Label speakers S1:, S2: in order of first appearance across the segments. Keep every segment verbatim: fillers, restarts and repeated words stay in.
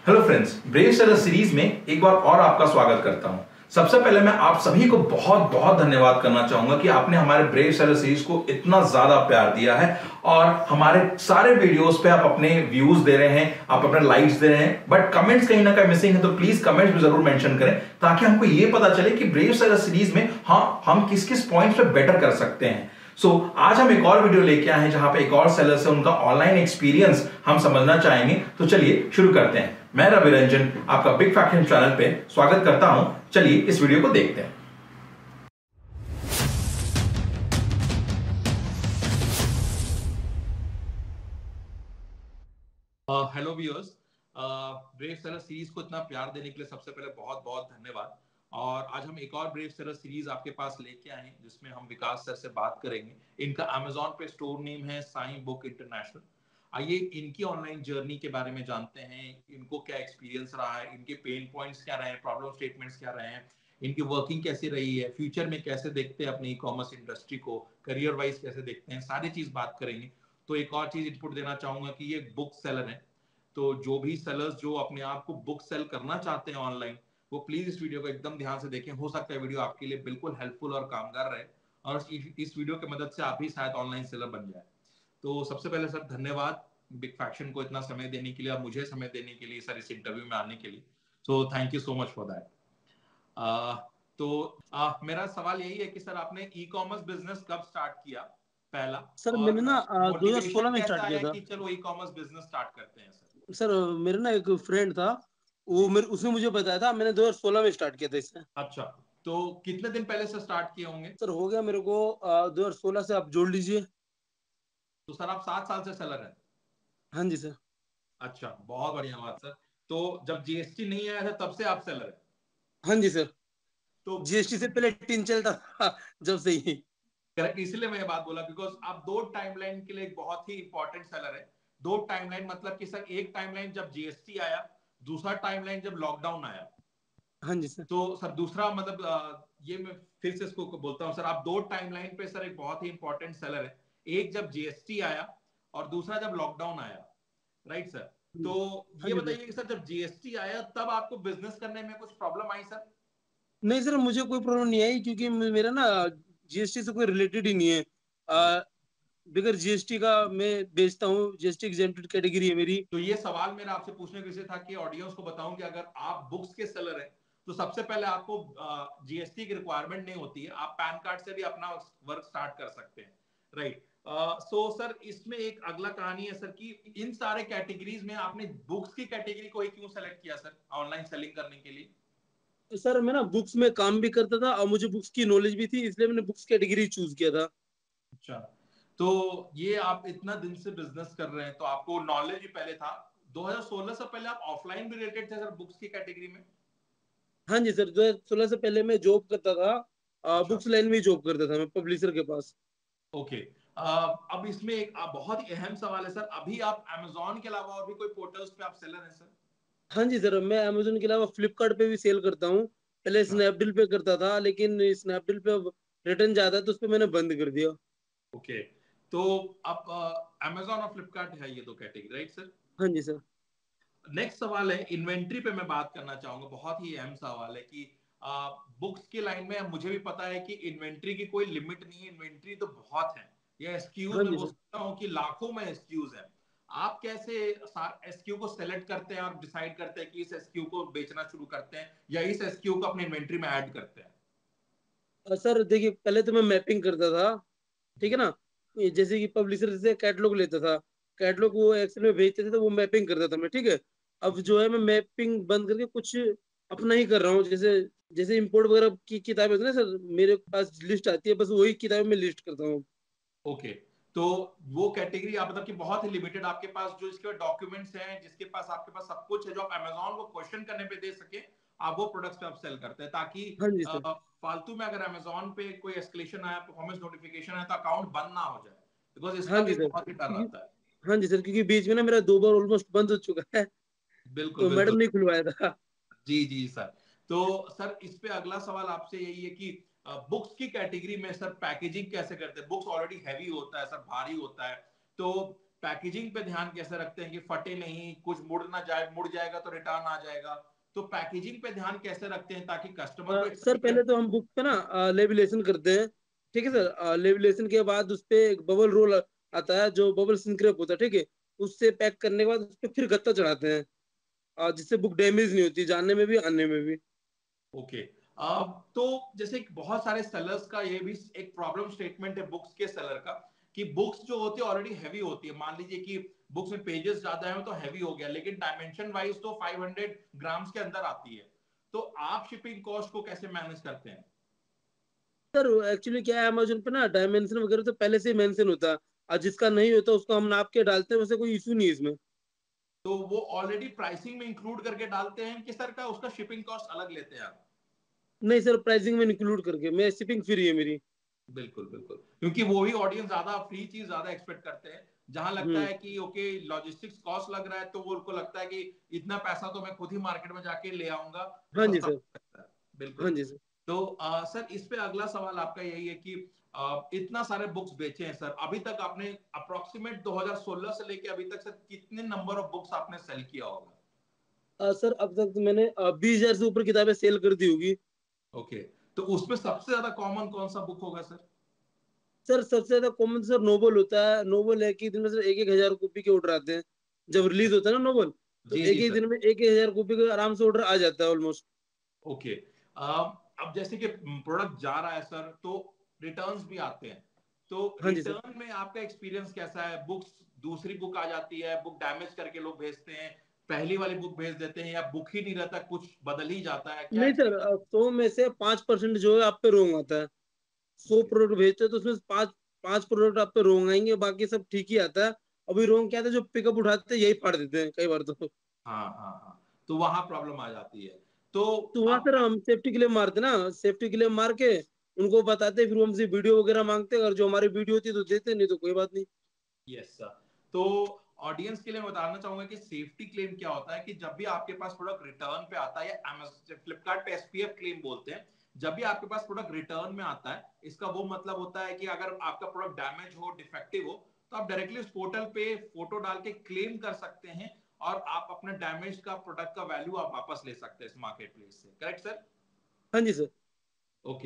S1: Hello friends, brave sailor series में एक बार और आपका स्वागत करता हूं। सबसे पहले मैं आप सभी को बहुत बहुत धन्यवाद करना चाहूंगा कि आपने हमारे ब्रेव सेलर सीरीज को इतना ज्यादा प्यार दिया है और हमारे सारे वीडियोस पे आप अपने व्यूज दे रहे हैं, आप अपने लाइक्स दे रहे हैं, बट कमेंट्स कहीं ना कहीं मिसिंग है, तो प्लीज कमेंट्स में जरूर मेंशन करें ताकि हमको ये पता चले कि ब्रेव सेलर सीरीज में हाँ हम किस किस पॉइंट्स पे बेटर कर सकते हैं। सो so, आज हम एक और वीडियो लेके आए हैं जहां पे एक और सेलर से उनका ऑनलाइन एक्सपीरियंस हम समझना चाहेंगे। तो चलिए शुरू करते हैं। मैं रवि रंजन आपका बिग फैक्शन चैनल पे स्वागत करता हूं। चलिए इस वीडियो को देखते हैं। Hello viewers, brave sailor series को इतना प्यार देने के लिए सबसे पहले बहुत बहुत धन्यवाद। और आज हम एक और ब्रेव सेलर सीरीज आपके पास लेके आए हैं जिसमें हम विकास सर से बात करेंगे। इनका अमेजोन पे स्टोर नेम है साई बुक इंटरनेशनल। आइए इनकी ऑनलाइन जर्नी के बारे में जानते हैं, इनको क्या एक्सपीरियंस रहा है, इनके पेन पॉइंट्स क्या रहे हैं, प्रॉब्लम स्टेटमेंट्स क्या रहे हैं, इनकी वर्किंग कैसी रही है, फ्यूचर में कैसे देखते हैं अपनी ई कॉमर्स इंडस्ट्री को, करियर वाइज कैसे देखते हैं, सारी चीज बात करेंगे। तो एक और चीज इनपुट देना चाहूंगा कि ये बुक सेलर है, तो जो भी सेलर्स जो अपने आप को बुक सेल करना चाहते हैं ऑनलाइन, वो प्लीज इस वीडियो को एकदम ध्यान से देखें। हो सकता है वीडियो आपके लिए बिल्कुल हेल्पफुल और कामगार रहे और इस वीडियो की मदद से आप भी शायद ऑनलाइन सेलर बन जाए। तो सबसे पहले सर धन्यवाद बिग फैक्शन को इतना समय देने के लिए और मुझे समय देने के लिए सर, इस इंटरव्यू में आने के लिए। So thank you so much for that. तो uh, मेरा सवाल यही है कि सर आपने ई कॉमर्स बिजनेस कब स्टार्ट किया पहला,
S2: सर मैंने
S1: और
S2: ना
S1: मोटिवेशन
S2: दो हज़ार सोलह में
S1: कैसा
S2: स्टार्ट किया
S1: आया
S2: था।
S1: कि चलो ई कॉमर्स बिजनेस स्टार्ट करते हैं सर?
S2: सर मेरे ना एक फ्रेंड था, वो
S1: जी।
S2: मेरे उसने मुझे बताया था, मैंने दो हज़ार सोलह में स्टार्ट किया था इससे।
S1: अच्छा, तो कितने दिन पहले से स्टार्ट किए होंगे?
S2: सर हो गया मेरे को अ, दो हज़ार सोलह से आप जोड़ लीजिए।
S1: तो सर आप सात साल से सेलर हैं?
S2: हाँ जी सर।
S1: अच्छा, बहुत बढ़िया बात सर। तो जब जीएसटी नहीं आया था तब से आप सेलर हैं?
S2: हाँ जी सर।
S1: तो
S2: जीएसटी से पहले टीन चलता था जब से ही।
S1: करेक्ट, इसीलिए मैं ये बात बोला बिकॉज आप दो टाइमलाइन के लिए एक बहुत ही इंपॉर्टेंट सेलर है। दो टाइमलाइन मतलब कि सर एक टाइमलाइन जब जीएसटी आया, दूसरा टाइमलाइन जब लॉकडाउन आया।
S2: हाँ जी सर।
S1: तो सर दूसरा मतलब अ, ये मैं फिर से इसको बोलता हूँ सर, आप दो टाइमलाइन पे सर एक बहुत ही इंपॉर्टेंट सेलर है। एक जब जीएसटी आया और दूसरा जब लॉकडाउन आया, राइट सर? तो
S2: हाँ
S1: ये
S2: जी सर।
S1: बताइए कि सर जब जीएसटी आया तब आपको बिजनेस करने में कुछ प्रॉब्लम आई सर?
S2: नहीं सर, मुझे कोई प्रॉब्लम नहीं आई क्योंकि मेरा ना जीएसटी से कोई रिलेटेड ही नहीं है।
S1: राइट।
S2: अ, बगैर जीएसटी का मैं बेचता हूँ, जीएसटी एग्जेम्प्टेड कैटेगरी है मेरी।
S1: तो ये सवाल मेरा आपसे पूछने के विषय था कि ऑडियंस को बताऊं कि अगर आप बुक्स के सेलर हैं तो सबसे पहले आपको जीएसटी की रिक्वायरमेंट नहीं होती है, आप पैन कार्ड से भी अपना वर्क स्टार्ट कर सकते हैं, राइट? सो सर इसमें एक अगला कहानी है सर कि इन सारे कैटेगरीज में आपने बुक्स की कैटेगरी को ही क्यों सेलेक्ट किया सर ऑनलाइन सेलिंग करने के लिए?
S2: सर मैं ना बुक्स में काम भी करता था और मुझे बुक्स की नॉलेज भी थी, इसलिए मैंने बुक्स कैटेगरी चूज किया था।
S1: अच्छा, तो ये आप इतना दिन से बिजनेस कर रहे हैं तो आपको नॉलेज भी पहले था। दो हज़ार सोलह से पहले आप ऑफलाइन भी रिलेटेड थे सर बुक्स की कैटेगरी में?
S2: हाँ जी सर, दो हज़ार सोलह से पहले मैं जॉब करता था,
S1: अच्छा,
S2: बुक्स लाइन में जॉब करता था मैं पब्लिशर के पास।
S1: ओके। अब इसमें एक आ, बहुत ही अहम सवाल है सर, अभी आप अमेजोन के अलावा और भी कोई पोर्टल्स पे आप सेलर हैं सर?
S2: हाँ जी सर, मैं अमेजोन के अलावा फ्लिपकार्ट पे भी सेल करता हूँ। पहले
S1: अच्छा,
S2: स्नैपडील पे करता था, लेकिन स्नैपडील पे अब रिटर्न ज्यादा है तो उस पे मैंने बंद कर दिया।
S1: ओके। तो अब अमेजोन और फ्लिपकार्ट है ये दो कैटेगरी, राइट सर?
S2: हाँ जी सर।
S1: नेक्स्ट सवाल है इन्वेंट्री पे मैं बात करना चाहूंगा, बहुत ही अहम सवाल है कि बुक्स की लाइन में मुझे भी पता है कि इन्वेंट्री की कोई लिमिट नहीं है, इन्वेंट्री तो बहुत है। ये एसक्यूज
S2: हाँ
S1: मैं
S2: जी
S1: बोल
S2: सर।
S1: सकता हूँ कि लाखों में एसक्यूज है। आप कैसे एसक्यू को सेलेक्ट करते हैं और डिसाइड करते हैं कि इस एसक्यू को बेचना शुरू करते हैं या इस एसक्यू को अपनी इन्वेंट्री में ऐड करते हैं?
S2: अ, सर देखिए, पहले तो मैं मैपिंग करता था, ठीक
S1: जी।
S2: है ना। ये जैसे कि पब्लिशर से कैटलॉग लेता था, कैटलॉग वो एक्सेल में भेजते थे तो वो मैपिंग करता था मैं, ठीक है। अब
S1: ओके।
S2: जो है मैं मैपिंग बंद करके कुछ अपना ही कर रहा हूँ। जैसे जैसे इंपोर्ट वगैरह की किताबें होती है ना सर, मेरे पास लिस्ट आती है, बस वही किताबें मैं लिस्ट करता हूँ।
S1: ओके, तो वो कैटेगरी आप मतलब कि बहुत ही लिमिटेड आपके पास जो इसके डॉक्यूमेंट्स हैं, जिसके पास आपके पास सब कुछ है, जो आप अमेजोन को क्वेश्चन करने पे दे सके, आप वो प्रोडक्ट्स पे आप सेल करते हैं ताकि
S2: हाँ जी
S1: अ,
S2: सर।
S1: फालतू में अगर अमेजोन पे कोई एस्केलेशन आया, परफॉर्मेंस नोटिफिकेशन है, तो अकाउंट बंद ना हो जाए, बिकॉज
S2: हाँ
S1: इसका भी
S2: जी
S1: एक
S2: सर,
S1: बहुत ही डर
S2: क्योंकि
S1: रहता है।
S2: हाँ जी सर, क्योंकि बीच में ना मेरा दो बार ऑलमोस्ट बंद हो चुका है,
S1: बिल्कुल
S2: तो मैडम
S1: बिल्कुल।
S2: ने खुलवाया था।
S1: जी जी सर। तो सर इस पे अगला सवाल आपसे यही है कि बुक्स की कैटेगरी में सर पैकेजिंग कैसे करते हैं? बुक्स ऑलरेडी हैवी होता है सर, भारी होता है, तो पैकेजिंग पे ध्यान कैसे रखते हैं कि फटे नहीं, कुछ मुड़ ना जाए, मुड़ जाएगा तो रिटर्न आ जाएगा, तो पैकेजिंग पे ध्यान कैसे रखते हैं ताकि कस्टमर
S2: अ,
S1: को
S2: सर पहले
S1: एक्साइटमेंट।
S2: तो हम बुक पे ना लेविलेशन करते हैं। ठीक है
S1: जी।
S2: सर, लेविलेशन के बाद उस पे एक बबल रोल आता है जो बबल सिंक्रेप होता है, ठीक है। उससे पैक करने के बाद उस पे फिर गत्ता चढ़ाते हैं, अ, जिससे बुक डैमेज नहीं होती, जाने में भी आने में भी।
S1: ओके। अब तो जैसे कि बहुत सारे सेलर्स का ये भी एक प्रॉब्लम स्टेटमेंट है बुक्स के सेलर का, कि बुक्स जो होती है ऑलरेडी हैवी होती है। मान लीजिए कि बुक्स में पेजेस ज्यादा है तो हैवी हो गया, लेकिन डायमेंशन वाइज तो फाइव हंड्रेड ग्राम्स के अंदर आती है। तो आप शिपिंग कॉस्ट को कैसे मैनेज करते हैं?
S2: सर एक्चुअली क्या है, अमेजोन पे ना डायमेंशन वगैरह तो पहले से ही मेंशन होता है, और जिसका नहीं होता उसको हम नाप के डालते हैं, वैसे कोई इशू नहीं है इसमें।
S1: तो वो ऑलरेडी प्राइसिंग में इंक्लूड करके डालते हैं कि सर का उसका शिपिंग कॉस्ट अलग लेते हैं आप?
S2: नहीं सर, प्राइसिंग में इंक्लूड करके, मैं शिपिंग फ्री है मेरी।
S1: बिल्कुल बिल्कुल, क्योंकि वो ही ऑडियंस ज्यादा फ्री चीज ज्यादा एक्सपेक्ट करते हैं। जहां लगता
S2: हम्म।
S1: है कि ओके लॉजिस्टिक्स कॉस्ट लग रहा है, तो वो उनको लगता है कि इतना पैसा तो मैं खुद ही मार्केट में जाके ले आऊंगा तो
S2: हाँ जी
S1: सस्ता
S2: सर।
S1: हो सकता है।
S2: हाँ
S1: बिल्कुल।
S2: जी सर।
S1: तो आ, सर इस पे अगला सवाल आपका यही है कि आ, इतना सारे बुक्स बेचे हैं सर, अभी तक आपने अप्रोक्सीमेट दो हज़ार सोलह से लेके अभी तक सर कितने नंबर ऑफ बुक्स आपने सेल किया होगा?
S2: अ, सर अब तक तो मैंने बीस हजार से ऊपर किताबें सेल कर दी होगी।
S1: ओके। तो उसमें सबसे ज्यादा कॉमन कौन सा बुक होगा सर?
S2: सर सबसे ज्यादा कॉमन सर नोबल होता है। नोबल है कि दिन में सर एक एक हजार कॉपी के ऑर्डर आते हैं। जब
S1: अच्छा।
S2: रिलीज होता है ना नोबल, तो
S1: जी
S2: एक
S1: जी
S2: एक
S1: सर।
S2: दिन में एक एक हजार कॉपी का आराम से ऑर्डर आ जाता है ऑलमोस्ट।
S1: ओके। अब जैसे कि प्रोडक्ट जा रहा है सर, तो रिटर्न्स भी आते हैं, तो
S2: हाँ जी सर।
S1: रिटर्न में आपका एक्सपीरियंस कैसा है? बुक्स, दूसरी बुक आ जाती है, बुक डैमेज करके लोग भेजते हैं, पहली वाली बुक भेज देते हैं, या बुक ही नहीं रहता, कुछ बदल ही जाता है, क्या
S2: नहीं सर,
S1: एक्सपीरियंस?
S2: सौ में से पांच परसेंट जो है आप पे रोंग आता है। सौ
S1: ओके।
S2: प्रोडक्ट भेजते हैं तो उसमें से पांच पांच प्रोडक्ट आप पे रोंग आएंगे, बाकी सब ठीक ही आता है। अभी रोंग क्या आता है, जो पिकअप उठाते हैं यही फाड़ देते हैं कई बार तो।
S1: हाँ हाँ हाँ, तो वहां प्रॉब्लम आ जाती है। तो
S2: तो वहां
S1: अब
S2: सर हम सेफ्टी के लिए मारते ना, सेफ्टी के लिए मार के उनको बताते, फिर वो हमसे वीडियो वगैरह मांगते, अगर जो हमारी वीडियो होती है तो देते, नहीं तो कोई बात नहीं।
S1: Yes sir. तो ऑडियंस के लिए बताना चाहूंगा कि सेफ्टी क्लेम क्या होता है, कि जब भी आपके पास प्रोडक्ट रिटर्न पे आता है, या अमेज़न फ्लिपकार्ट पे एसपीएफ क्लेम बोलते हैं, जब भी आपके पास प्रोडक्ट रिटर्न में आता है, इसका वो मतलब होता है कि अगर आपका प्रोडक्ट डैमेज हो, डिफेक्टिव हो, तो आप डायरेक्टली उस पोर्टल पे फोटो डाल के क्लेम कर सकते हैं, और आप अपने डैमेज का प्रोडक्ट का वैल्यू आप वापस ले सकते हैं इस मार्केट प्लेस से। Correct sir?
S2: हाँ जी सर।
S1: ओके।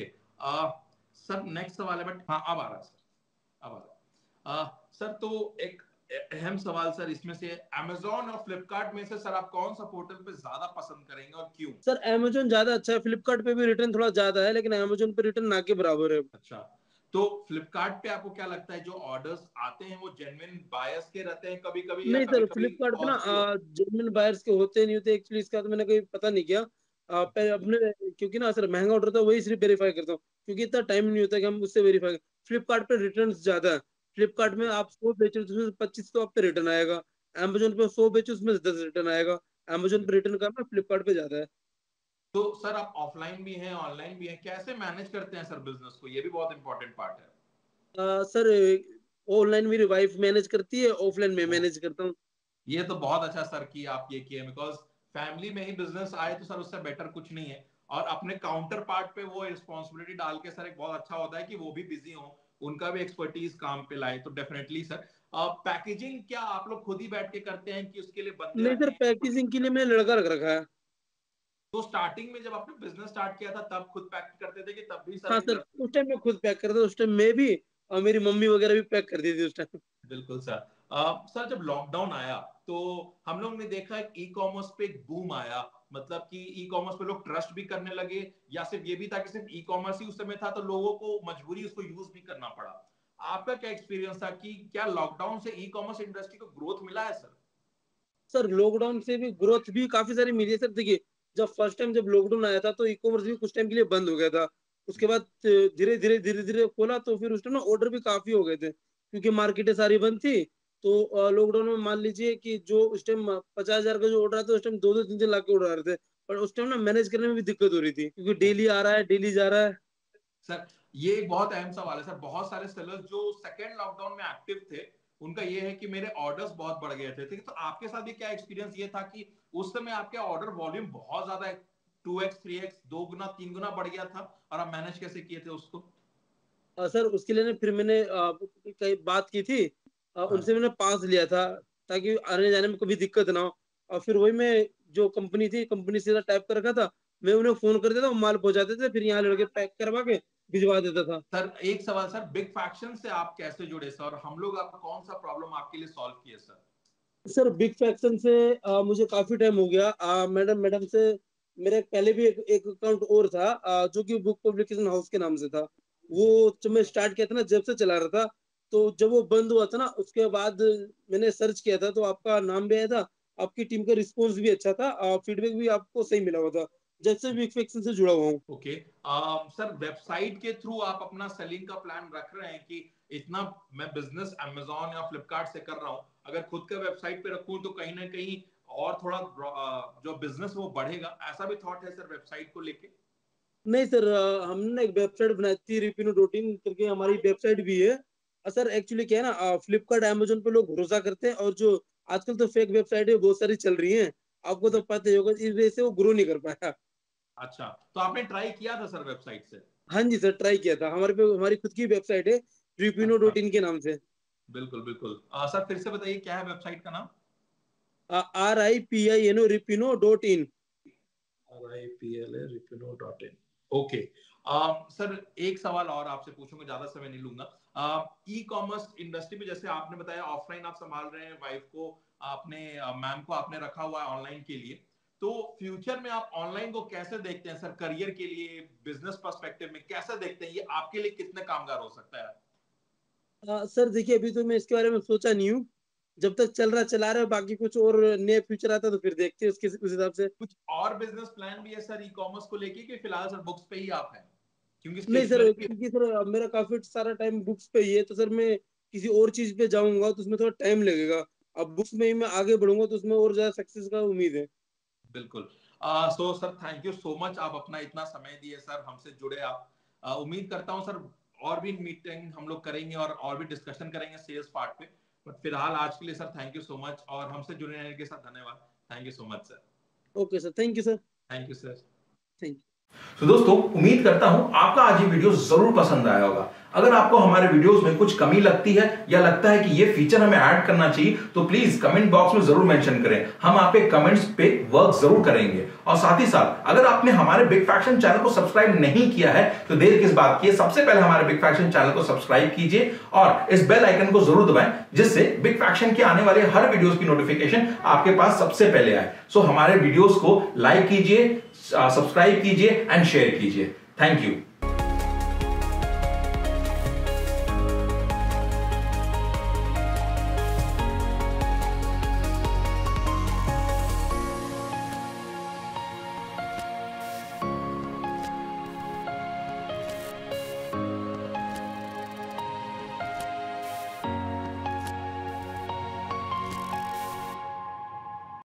S1: सर नेक्स्ट सवाल है, बट हाँ अब आ रहा है सर, अब आ रहा है। अ, सर तो एक अहम सवाल सर इसमें से, अमेजोन और फ्लिपकार्ट में से सर आप कौन सा पोर्टल पे ज्यादा पसंद करेंगे और क्यों?
S2: सर अमेजोन ज्यादा अच्छा है, फ्लिपकार्ट पे भी रिटर्न थोड़ा ज्यादा है, लेकिन अमेजोन पे रिटर्न ना के बराबर है।
S1: अच्छा। तो फ्लिपकार्ट पे आपको क्या लगता है, जो ऑर्डर्स आते हैं वो जेन्युइन बायर्स के रहते हैं कभी कभी, या
S2: नहीं
S1: कभी
S2: सर,
S1: कभी
S2: फ्लिपकार्ट पे ना
S1: कॉस्टली होते
S2: जेन्युइन बायर्स के होते नहीं होते, एक्चुअली इसका तो मैंने कहीं पता नहीं किया। आ,
S1: हैं?
S2: पहले अपने, क्योंकि ना सर महंगा ऑर्डर था वही सिर्फ वेरीफाई करता हूँ, क्योंकि इतना टाइम नहीं होता कि हम उससे वेरीफाई। फ्लिपकार्ट पे रिटर्न ज्यादा है। फ्लिपकार्ट में
S1: ओके।
S2: आप सौ बेचो तो उसमें पच्चीस तो आप पे रिटर्न आएगा। अमेजोन पे सौ बेचो उसमें दस रिटर्न आएगा। अमेजोन पे रिटर्न कम है, फ्लिपकार्ट पे ज्यादा है।
S1: तो सर आप ऑफलाइन भी हैं ऑनलाइन भी हैं, कैसे मैनेज करते हैं सर बिजनेस को? ये भी बहुत इंपॉर्टेंट पार्ट है।
S2: आ, सर ऑनलाइन मेरी वाइफ मैनेज करती है, ऑफलाइन मैं
S1: ओ,
S2: मैनेज करता हूँ।
S1: ये तो बहुत अच्छा सर कि आप ये किए, बिकॉज फैमिली में ही बिजनेस आए तो सर उससे बेटर कुछ नहीं है। और अपने काउंटर पार्ट पे वो रिस्पॉन्सिबिलिटी डाल के सर एक बहुत अच्छा होता है कि वो भी बिजी हो, उनका भी एक्सपर्टीज काम पे लाए, तो डेफिनेटली सर। पैकेजिंग क्या आप लोग खुद ही बैठ के करते हैं कि उसके लिए बंदे
S2: नहीं
S1: रखे
S2: सर,
S1: हैं?
S2: पैकेजिंग के लिए मैंने लड़का रख रखा है।
S1: तो स्टार्टिंग में जब आपने बिजनेस स्टार्ट किया था तब खुद पैक करते थे, कि तब भी सर
S2: हाँ
S1: एक
S2: सर,
S1: लड़का?
S2: उस टाइम मैं खुद पैक करता था, उस टाइम मैं भी, और मेरी मम्मी वगैरह भी पैक कर दी थी उस टाइम।
S1: बिल्कुल सर। अ, सर जब लॉकडाउन आया तो हम लोग ने देखा एक ई कॉमर्स पे एक बूम आया, मतलब कि ई कॉमर्स पे लोग ट्रस्ट भी करने लगे, या सिर्फ ये भी था कि सिर्फ ई कॉमर्स ही उस समय था तो लोगों को मजबूरी उसको यूज भी करना पड़ा। आपका क्या एक्सपीरियंस था कि क्या लॉकडाउन से ई कॉमर्स इंडस्ट्री को ग्रोथ मिला है सर?
S2: सर लॉकडाउन से भी ग्रोथ भी काफी सारी मिली है सर। देखिए, जब फर्स्ट टाइम जब लॉकडाउन आया था तो ई कॉमर्स भी कुछ टाइम के लिए बंद हो गया था। उसके बाद धीरे धीरे धीरे धीरे खोला, तो फिर उस टाइम ना ऑर्डर भी काफी हो गए थे, क्योंकि मार्केटें सारी बंद थी। तो लॉकडाउन में मान लीजिए कि जो उस टाइम पचास हजार का जो ऑर्डर आता, उस टाइम दो दो तीन तीन लाख के ऑर्डर आ रहे थे। पर उस टाइम ना मैनेज करने में भी दिक्कत हो रही थी, क्योंकि डेली आ रहा है, डेली जा रहा है।
S1: सर ये एक बहुत अहम सवाल है सर, बहुत सारे सेलर्स जो सेकेंड लॉकडाउन में एक्टिव थे, उनका ये है कि मेरे ऑर्डर्स बहुत बढ़ गए थे। ठीक है, तो आपके साथ भी क्या एक्सपीरियंस ये था कि उस समय आपके ऑर्डर वॉल्यूम बहुत ज्यादा, टू एक्स थ्री एक्स दो गुना तीन गुना बढ़ गया था, और आप मैनेज कैसे किए थे उसको?
S2: अ, सर उसके लिए ना फिर मैंने अ, कई बात की थी उनसे मैंने पास लिया था ताकि आने जाने में कभी दिक्कत ना हो। और फिर वही मैं जो कंपनी थी, कंपनी से टाइप कर रखा था, मैं उन्हें फोन कर देता था, वो माल पहुंचाते थे, फिर यहाँ लड़के पैक करवा के भिजवा देता था।
S1: सर एक सवाल सर, बिग फैक्शन से आप कैसे जुड़े सर, और हम लोग आपका कौन सा प्रॉब्लम आपके लिए सॉल्व किए सर?
S2: सर बिग फैक्शन से आ, मुझे काफी टाइम हो गया। आ, मैडम मैडम से मेरे पहले भी एक एक अकाउंट और था, आ, जो कि बुक पब्लिकेशन हाउस के नाम से था। वो
S1: जी
S2: जब मैं स्टार्ट किया था ना, जब से चला रहा था, तो जब वो बंद हुआ था ना, उसके बाद मैंने सर्च किया था तो आपका नाम भी आया था, आपकी टीम का रिस्पॉन्स भी अच्छा था, फीडबैक भी आपको सही मिला हुआ था। जब से बिग फैक्शन से जुड़ा हुआ हूँ।
S1: ओके। सर वेबसाइट के थ्रू आप अपना सेलिंग का प्लान रख रहे हैं कि इतना मैं बिजनेस अमेजोन या फ्लिपकार्ट से कर रहा हूं, अगर खुद का वेबसाइट पे रखूं तो कहीं ना कहीं और थोड़ा uh, जो बिजनेस वो बढ़ेगा, ऐसा भी थॉट है सर वेबसाइट को लेके?
S2: नहीं सर, अ, हमने एक वेबसाइट बनाई थी, रिपिनो डॉट इन करके हमारी वेबसाइट भी है। अ, सर एक्चुअली क्या है ना, फ्लिपकार्ट अमेजोन पे लोग भरोसा करते हैं, और जो आजकल तो फेक वेबसाइट है बहुत सारी चल रही हैं, आपको तो पता ही होगा, इस वजह से वो ग्रो नहीं कर पाया।
S1: अच्छा, तो आपने ट्राई किया था सर वेबसाइट से?
S2: हाँ जी सर, ट्राई किया था। हमारे पे हमारी खुद की वेबसाइट है, रिपिनो
S1: अच्छा,
S2: डॉट इन के नाम से।
S1: बिल्कुल बिल्कुल। uh, सर फिर से बताइए क्या है वेबसाइट का नाम?
S2: R I P I N O Ripino dot in.
S1: R I P L A Ripino dot in. Okay. Sir एक सवाल और आपसे पूछूंगा, ज्यादा समय नहीं लूंगा। ई कॉमर्स इंडस्ट्री में जैसे आपने बताया ऑफलाइन आप संभाल रहे हैं, वाइफ को आपने, मैम को आपने रखा हुआ है ऑनलाइन के लिए, तो फ्यूचर में आप ऑनलाइन को कैसे देखते हैं सर, करियर के लिए, बिजनेस पर्सपेक्टिव में कैसे देखते हैं, ये आपके लिए कितने कामगार हो सकता है?
S2: सर देखिए, अभी तो मैं इसके बारे में सोचा नहीं हूँ। जब तक चल रहा चला रहा है, बाकी कुछ और नए फ्यूचर आता है तो फिर देखते हैं उसके उस हिसाब से।
S1: कुछ और बिजनेस प्लान भी है सर ई कॉमर्स को लेके, कि फिलहाल सर बुक्स पे ही आप हैं? क्योंकि
S2: नहीं सर,
S1: स्टेशनरी।
S2: क्योंकि सर अब मेरा काफी सारा टाइम बुक्स पे ही है, तो सर मैं किसी और चीज पे जाऊंगा तो उसमें थोड़ा टाइम लगेगा। अब बुक्स में ही मैं आगे बढ़ूंगा तो उसमें और ज्यादा सक्सेस का उम्मीद है।
S1: बिल्कुल। So sir thank you so much, आप अपना इतना समय दिए सर, हमसे जुड़े आप। uh, उम्मीद करता हूं सर और भी मीटिंग हम लोग करेंगे और और भी डिस्कशन करेंगे सेल्स पार्ट पे। बट फिलहाल आज के लिए sir thank you so much, और हमसे जुड़े रहने के साथ धन्यवाद। Thank you so much sir.
S2: Okay sir, thank you sir.
S1: Thank you sir.
S2: Thank you.
S1: तो दोस्तों उम्मीद करता हूं आपका आज ये वीडियो जरूर पसंद आया होगा। अगर आपको हमारे वीडियोस में कुछ कमी लगती है या लगता है कि ये फीचर हमें ऐड करना चाहिए, तो प्लीज कमेंट बॉक्स में जरूर मेंशन करें, हम आपके कमेंट्स पे वर्क जरूर करेंगे। और साथ ही साथ अगर आपने हमारे बिग फैक्शन चैनल को सब्सक्राइब नहीं किया है तो देर किस बात की है, सबसे पहले हमारे बिग फैक्शन चैनल को सब्सक्राइब कीजिए और इस बेल आइकन को जरूर दबाएं, जिससे बिग फैक्शन के आने वाले हर वीडियोस की नोटिफिकेशन आपके पास सबसे पहले आए। सो हमारे वीडियोस को लाइक कीजिए, सब्सक्राइब कीजिए एंड शेयर कीजिए। Thank you.